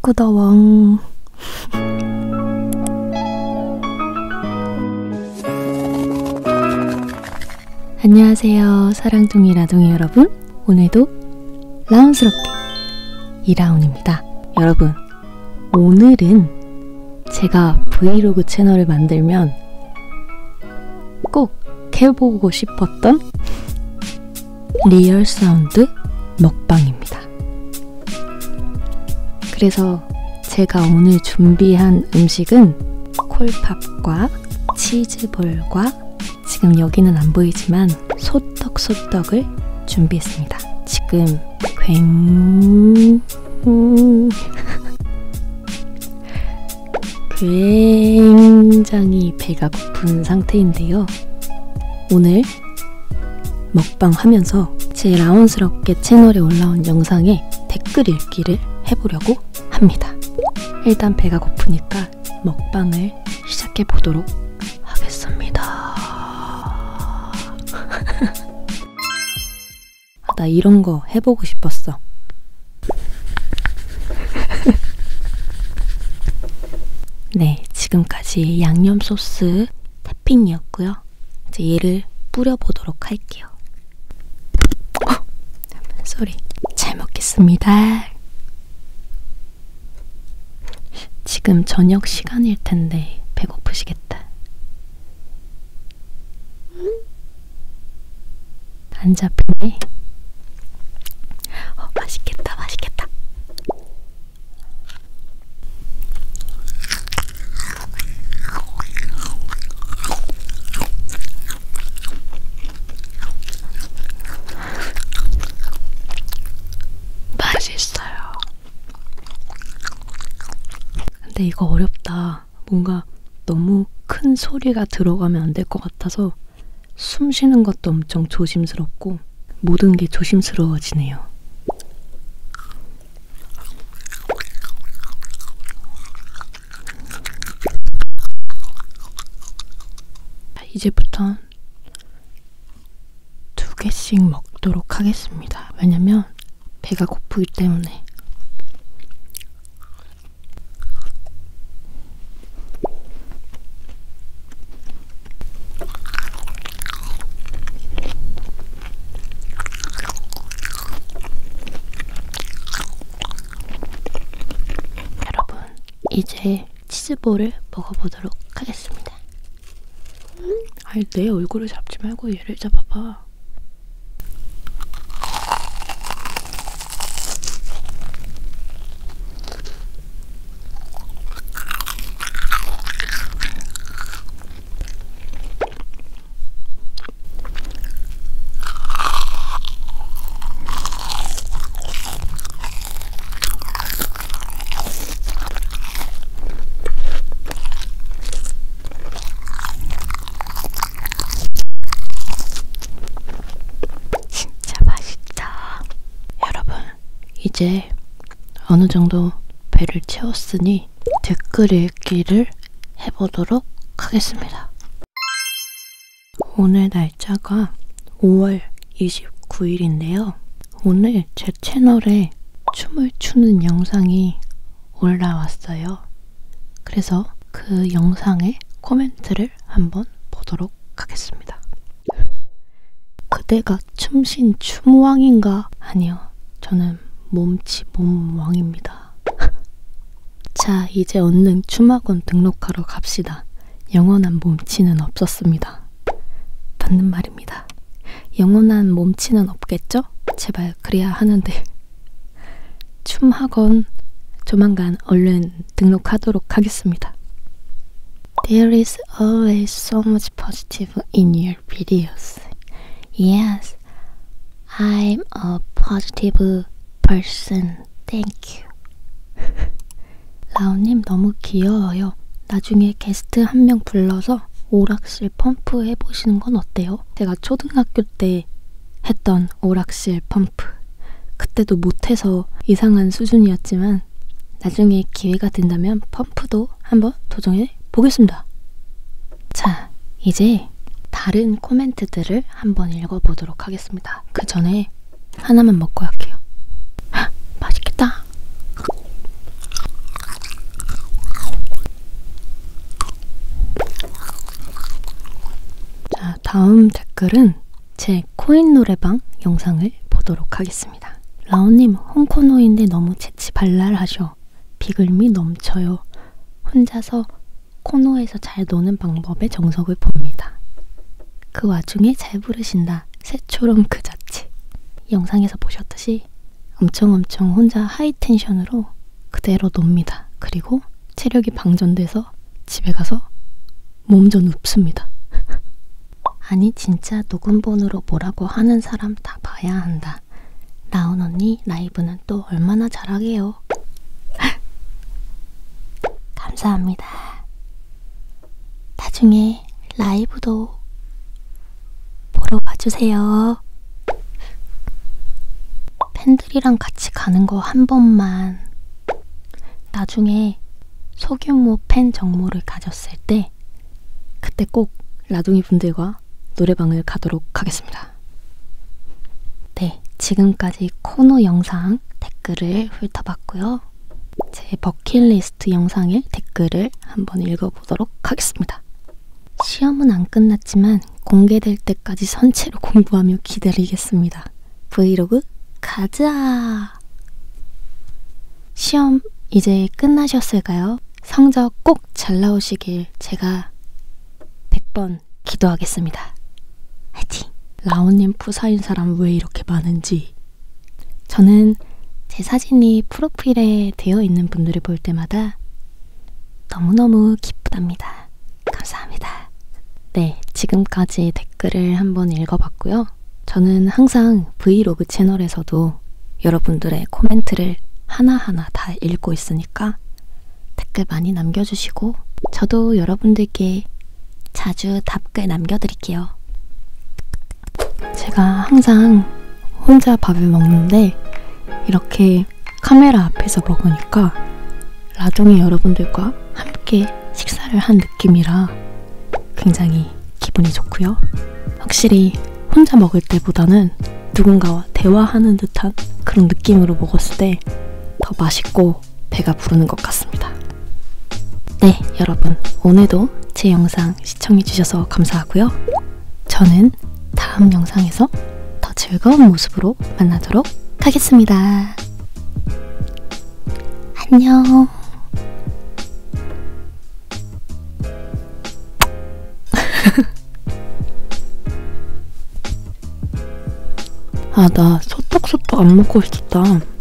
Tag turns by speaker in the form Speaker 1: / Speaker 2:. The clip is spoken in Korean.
Speaker 1: 꾸더웡. 안녕하세요, 사랑둥이 라둥이 여러분. 오늘도 라운스럽게 이라운입니다. 여러분, 오늘은 제가 브이로그 채널을 만들면 꼭 해보고 싶었던 리얼 사운드 먹방입니다. 그래서 제가 오늘 준비한 음식은 콜팝과 치즈볼과 지금 여기는 안 보이지만 소떡소떡을 준비했습니다. 지금 굉장히 배가 고픈 상태인데요. 오늘 먹방 하면서 제 라운스럽게 채널에 올라온 영상에 댓글 읽기를 해보려고 합니다. 일단 배가 고프니까 먹방을 시작해 보도록 하겠습니다. 나 이런 거 해보고 싶었어. 네, 지금까지 양념 소스 토핑이었고요. 이제 얘를 뿌려보도록 할게요. 쏘리. 잘 먹겠습니다. 지금 저녁 시간일 텐데 배고프시겠다. 안 잡히네. 맛있겠다, 맛있겠다. 맛있어요. 근데 이거 어렵다. 뭔가 너무 큰 소리가 들어가면 안 될 것 같아서 숨 쉬는 것도 엄청 조심스럽고 모든 게 조심스러워지네요. 이제부터 2개씩 먹도록 하겠습니다. 왜냐면 배가 고프기 때문에. 여러분, 이제 치즈볼을 먹어보도록 하겠습니다. 아니, 내 얼굴을 잡지 말고 얘를 잡아봐. 이제 어느 정도 배를 채웠으니 댓글 읽기를 해보도록 하겠습니다. 오늘 날짜가 5월 29일인데요. 오늘 제 채널에 춤을 추는 영상이 올라왔어요. 그래서 그 영상의 코멘트를 한번 보도록 하겠습니다. 그대가 춤신 춤왕인가? 아니요, 저는 몸치 몸왕입니다. 자, 이제 얼른 춤학원 등록하러 갑시다. 영원한 몸치는 없었습니다. 맞는 말입니다. 영원한 몸치는 없겠죠? 제발 그래야 하는데. 춤학원 조만간 얼른 등록하도록 하겠습니다. There is always so much positive in your videos. Yes, I'm a positive person. Thank you. 라온님 너무 귀여워요. 나중에 게스트 한 명 불러서 오락실 펌프 해보시는 건 어때요? 제가 초등학교 때 했던 오락실 펌프. 그때도 못해서 이상한 수준이었지만 나중에 기회가 된다면 펌프도 한번 도전해 보겠습니다. 자, 이제 다른 코멘트들을 한번 읽어보도록 하겠습니다. 그 전에 하나만 먹고 할게요. 맛있겠다. 다음 댓글은 제 코인 노래방 영상을 보도록 하겠습니다. 라온님, 홍코노인데 너무 재치 발랄하셔. 비글미 넘쳐요. 혼자서 코노에서 잘 노는 방법의 정석을 봅니다. 그 와중에 잘 부르신다. 새초롬 그 자체. 영상에서 보셨듯이 엄청 혼자 하이텐션으로 그대로 놉니다. 그리고 체력이 방전돼서 집에 가서 몸져 눕습니다. 아니 진짜 녹음본으로 뭐라고 하는 사람 다 봐야 한다. 라온 언니 라이브는 또 얼마나 잘하게요. 감사합니다. 나중에 라이브도 보러 와주세요. 팬들이랑 같이 가는 거 한 번만. 나중에 소규모 팬 정모를 가졌을 때 그때 꼭 라둥이 분들과 노래방을 가도록 하겠습니다. 네, 지금까지 코노 영상 댓글을 훑어봤고요. 제 버킷리스트 영상의 댓글을 한번 읽어보도록 하겠습니다. 시험은 안 끝났지만 공개될 때까지 선체로 공부하며 기다리겠습니다. 브이로그 가자! 시험 이제 끝나셨을까요? 성적 꼭 잘 나오시길 제가 100번 기도하겠습니다. 화이팅! 라온님 푸사인 사람 왜 이렇게 많은지. 저는 제 사진이 프로필에 되어 있는 분들을 볼 때마다 너무너무 기쁘답니다. 감사합니다. 네, 지금까지 댓글을 한번 읽어봤고요. 저는 항상 브이로그 채널에서도 여러분들의 코멘트를 하나하나 다 읽고 있으니까 댓글 많이 남겨주시고 저도 여러분들께 자주 답글 남겨드릴게요. 제가 항상 혼자 밥을 먹는데 이렇게 카메라 앞에서 먹으니까 라둥이 여러분들과 함께 식사를 한 느낌이라 굉장히 기분이 좋고요. 확실히 혼자 먹을 때보다는 누군가와 대화하는 듯한 그런 느낌으로 먹었을 때 더 맛있고 배가 부르는 것 같습니다. 네, 여러분 오늘도 제 영상 시청해주셔서 감사하고요. 저는 다음 영상에서 더 즐거운 모습으로 만나도록 하겠습니다. 안녕. 아, 나 소떡소떡 안 먹고 있었다.